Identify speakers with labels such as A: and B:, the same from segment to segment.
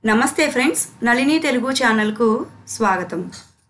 A: నమస్తే ఫ్రెండ్స్, నళిని తెలుగు ఛానల్కు స్వాగతం.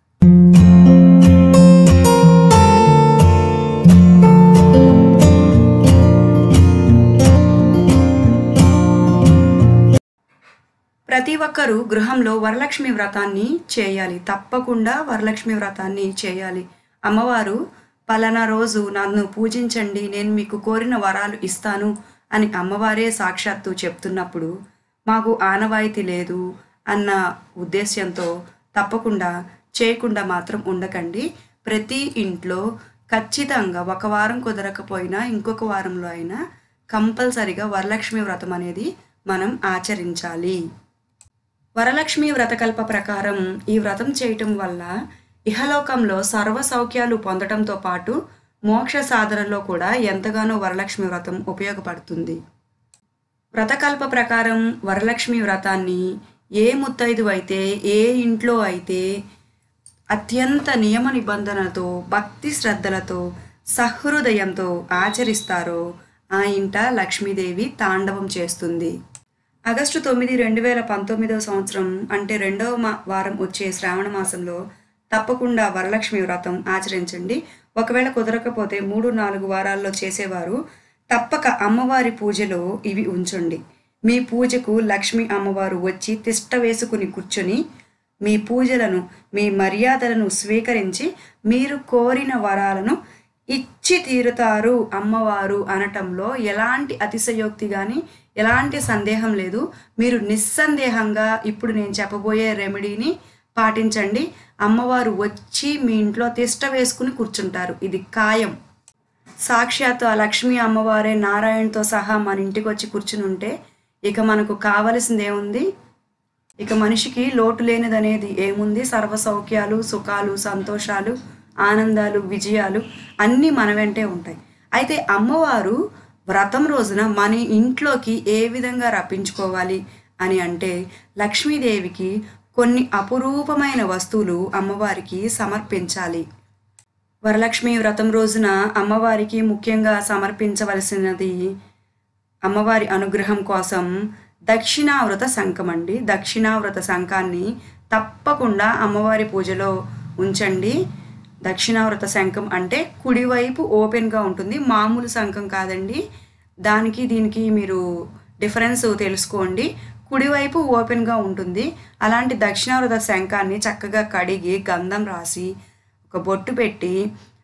A: ప్రతి ఒక్కరూ గృహంలో వరలక్ష్మి వ్రతాన్ని చేయాలి. తప్పకుండా వరలక్ష్మి వ్రతాన్ని చేయాలి. అమ్మవారు పలానా రోజు నన్ను పూజించండి, నేను మీకు కోరిన వరాలు ఇస్తాను అని అమ్మవారే సాక్షాత్తు చెప్తున్నప్పుడు మాకు ఆనవాయితీ లేదు అన్న ఉద్దేశ్యంతో తప్పకుండా చేయకుండా మాత్రం ఉండకండి. ప్రతి ఇంట్లో ఖచ్చితంగా ఒక వారం కుదరకపోయినా ఇంకొక వారంలో అయినా కంపల్సరిగా వరలక్ష్మి వ్రతం అనేది మనం ఆచరించాలి. వరలక్ష్మి వ్రతకల్ప ప్రకారం ఈ వ్రతం చేయటం వల్ల ఇహలోకంలో సర్వ సౌఖ్యాలు పొందడంతో పాటు మోక్ష సాధనలో కూడా ఎంతగానో వరలక్ష్మి వ్రతం ఉపయోగపడుతుంది. వ్రతకల్ప ప్రకారం వరలక్ష్మి వ్రతాన్ని ఏ ముత్తైదు అయితే, ఏ ఇంట్లో అయితే అత్యంత నియమ నిబంధనలతో, భక్తి శ్రద్ధలతో, సహృదయంతో ఆచరిస్తారో ఆ ఇంట లక్ష్మీదేవి తాండవం చేస్తుంది. ఆగస్టు 9, 2019 సంవత్సరం అంటే రెండవ వారం వచ్చే శ్రావణ మాసంలో తప్పకుండా వరలక్ష్మి వ్రతం ఆచరించండి. ఒకవేళ కుదరకపోతే 3-4 వారాల్లో చేసేవారు తప్పక అమ్మవారి పూజలో ఇవి ఉంచండి. మీ పూజకు లక్ష్మీ అమ్మవారు వచ్చి తిష్ట వేసుకుని కూర్చొని మీ పూజలను, మీ మర్యాదలను స్వీకరించి మీరు కోరిన వరాలను ఇచ్చి తీరుతారు అమ్మవారు అనటంలో ఎలాంటి అతిశయోక్తి కానీ ఎలాంటి సందేహం లేదు. మీరు నిస్సందేహంగా ఇప్పుడు నేను చెప్పబోయే రెమెడీని పాటించండి. అమ్మవారు వచ్చి మీ ఇంట్లో తిష్ట వేసుకుని కూర్చుంటారు. ఇది ఖాయం. సాక్షాత్తు ఆ లక్ష్మీ అమ్మవారే నారాయణతో సహా మన ఇంటికి వచ్చి కూర్చుని ఉంటే ఇక మనకు కావలసింది ఏముంది? ఇక మనిషికి లోటు లేనిదనేది ఏముంది? సర్వ సౌఖ్యాలు, సుఖాలు, సంతోషాలు, ఆనందాలు, విజయాలు అన్నీ మన వెంటే ఉంటాయి. అయితే అమ్మవారు వ్రతం రోజున మన ఇంట్లోకి ఏ విధంగా రప్పించుకోవాలి అని అంటే లక్ష్మీదేవికి కొన్ని అపురూపమైన వస్తువులు అమ్మవారికి సమర్పించాలి. వరలక్ష్మి వ్రతం రోజున అమ్మవారికి ముఖ్యంగా సమర్పించవలసినది అమ్మవారి అనుగ్రహం కోసం దక్షిణావృత శంఖం అండి. దక్షిణావృత శంఖాన్ని తప్పకుండా అమ్మవారి పూజలో ఉంచండి. దక్షిణావృత శంఖం అంటే కుడివైపు ఓపెన్గా ఉంటుంది, మామూలు శంఖం కాదండి. దానికి దీనికి మీరు డిఫరెన్స్ తెలుసుకోండి. కుడివైపు ఓపెన్గా ఉంటుంది. అలాంటి దక్షిణావృత శంఖాన్ని చక్కగా కడిగి గంధం రాసి ఒక బొట్టు పెట్టి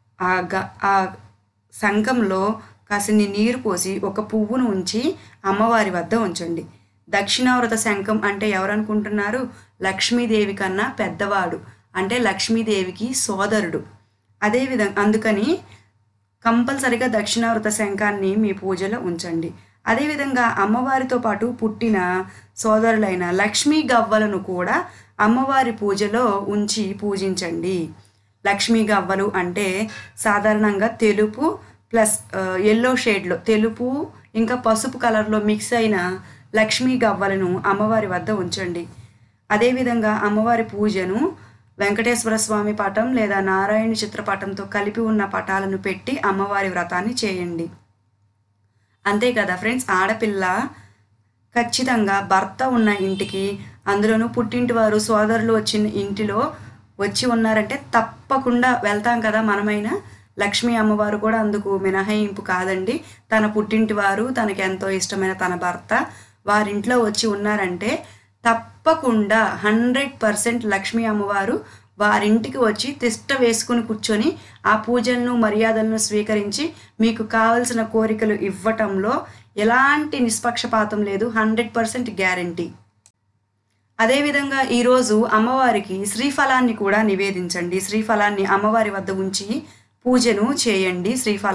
A: ఆ శంఖంలో కాసిని నీరు పోసి ఒక పువ్వును ఉంచి అమ్మవారి వద్ద ఉంచండి. దక్షిణావృత శంఖం అంటే ఎవరనుకుంటున్నారు? లక్ష్మీదేవి కన్నా పెద్దవాడు, అంటే లక్ష్మీదేవికి సోదరుడు. అదేవిధంగా అందుకని కంపల్సరిగా దక్షిణావృత శంఖాన్ని మీ పూజలో ఉంచండి. అదేవిధంగా అమ్మవారితో పాటు పుట్టిన సోదరులైన లక్ష్మీ గవ్వలను కూడా అమ్మవారి పూజలో ఉంచి పూజించండి. లక్ష్మీ గవ్వలు అంటే సాధారణంగా తెలుపు ప్లస్ ఎల్లో షేడ్లో, తెలుపు ఇంకా పసుపు కలర్లో మిక్స్ అయిన లక్ష్మీ గవ్వలను అమ్మవారి వద్ద ఉంచండి. అదేవిధంగా అమ్మవారి పూజను వెంకటేశ్వర స్వామి పటం లేదా నారాయణ చిత్రపటంతో కలిపి ఉన్న పటాలను పెట్టి అమ్మవారి వ్రతాన్ని చేయండి. అంతే కదా ఫ్రెండ్స్. ఆడపిల్ల ఖచ్చితంగా భర్త ఉన్న ఇంటికి, అందులోనూ పుట్టింటి వారు సోదరులు వచ్చిన ఇంటిలో వచ్చి ఉన్నారంటే తప్పకుండా వెళ్తాం కదా మనమైనా. లక్ష్మీ అమ్మవారు కూడా అందుకు మినహాయింపు కాదండి. తన పుట్టింటి వారు, తనకి ఎంతో ఇష్టమైన తన భర్త వారింట్లో వచ్చి ఉన్నారంటే తప్పకుండా 100% లక్ష్మీ అమ్మవారు వారింటికి వచ్చి తిష్ట వేసుకుని కూర్చొని ఆ పూజలను, మర్యాదలను స్వీకరించి మీకు కావలసిన కోరికలు ఇవ్వటంలో ఎలాంటి నిష్పక్షపాతం లేదు. 100% గ్యారంటీ. అదేవిధంగా ఈరోజు అమ్మవారికి శ్రీఫలాన్ని కూడా నివేదించండి. శ్రీఫలాన్ని అమ్మవారి వద్ద ఉంచి పూజను చేయండి.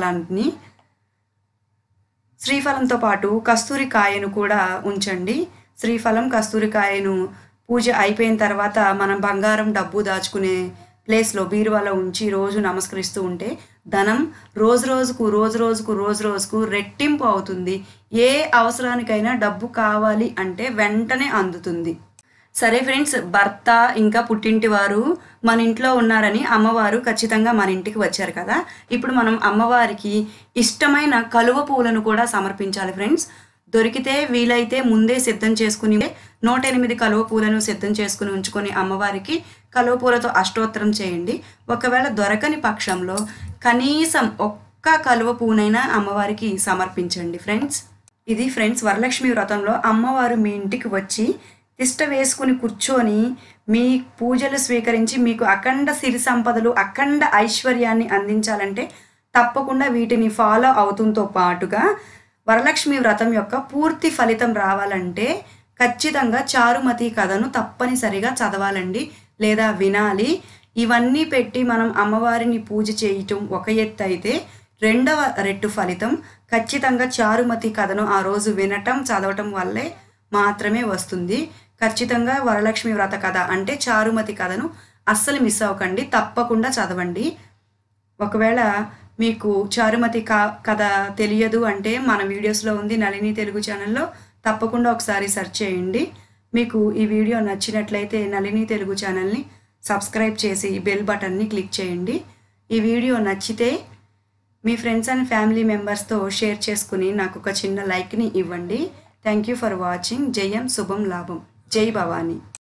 A: శ్రీఫలంతో పాటు కస్తూరికాయను కూడా ఉంచండి. శ్రీఫలం, కస్తూరికాయను పూజ అయిపోయిన తర్వాత మనం బంగారం, డబ్బు దాచుకునే ప్లేస్లో బీరువాలో ఉంచి రోజు నమస్కరిస్తూ ఉంటే ధనం రోజు రోజుకు రెట్టింపు అవుతుంది. ఏ అవసరానికైనా డబ్బు కావాలి అంటే వెంటనే అందుతుంది. సరే ఫ్రెండ్స్, భర్త ఇంకా పుట్టింటి వారు మన ఇంట్లో ఉన్నారని అమ్మవారు ఖచ్చితంగా మన ఇంటికి వచ్చారు కదా. ఇప్పుడు మనం అమ్మవారికి ఇష్టమైన కలువ పువ్వులను కూడా సమర్పించాలి ఫ్రెండ్స్. దొరికితే వీలైతే ముందే సిద్ధం చేసుకుని 108 కలువ పూలను సిద్ధం చేసుకుని ఉంచుకొని అమ్మవారికి కలువ పూలతో అష్టోత్తరం చేయండి. ఒకవేళ దొరకని పక్షంలో కనీసం ఒక్క కలువ పూనైనా అమ్మవారికి సమర్పించండి ఫ్రెండ్స్. ఇది ఫ్రెండ్స్ వరలక్ష్మి వ్రతంలో అమ్మవారు మీ ఇంటికి వచ్చి తిష్ట వేసుకుని కూర్చొని మీ పూజలు స్వీకరించి మీకు అఖండ సిరి సంపదలు అఖండ ఐశ్వర్యాన్ని అందించాలంటే తప్పకుండా వీటిని ఫాలో అవుతుంతో పాటుగా వరలక్ష్మి వ్రతం యొక్క పూర్తి ఫలితం రావాలంటే ఖచ్చితంగా చారుమతి కథను తప్పనిసరిగా చదవాలండి లేదా వినాలి. ఇవన్నీ పెట్టి మనం అమ్మవారిని పూజ చేయటం ఒక ఎత్తు అయితే, రెండవ రెట్టు ఫలితం ఖచ్చితంగా చారుమతి కథను ఆ రోజు వినటం చదవటం వల్లే మాత్రమే వస్తుంది. ఖచ్చితంగా వరలక్ష్మి వ్రత కథ అంటే చారుమతి కథను అస్సలు మిస్ అవ్వకండి, తప్పకుండా చదవండి. ఒకవేళ మీకు చారుమతి కథ తెలియదు అంటే మన వీడియోస్లో ఉంది, నళిని తెలుగు ఛానల్లో, తప్పకుండా ఒకసారి సెర్చ్ చేయండి. మీకు ఈ వీడియో నచ్చినట్లయితే నళిని తెలుగు ఛానల్ని సబ్స్క్రైబ్ చేసి బెల్ బటన్ని క్లిక్ చేయండి. ఈ వీడియో నచ్చితే మీ ఫ్రెండ్స్ అండ్ ఫ్యామిలీ మెంబర్స్తో షేర్ చేసుకుని నాకు ఒక చిన్న లైక్ని ఇవ్వండి. Thank you for watching. జయం శుభం లాభం. జై భవానీ.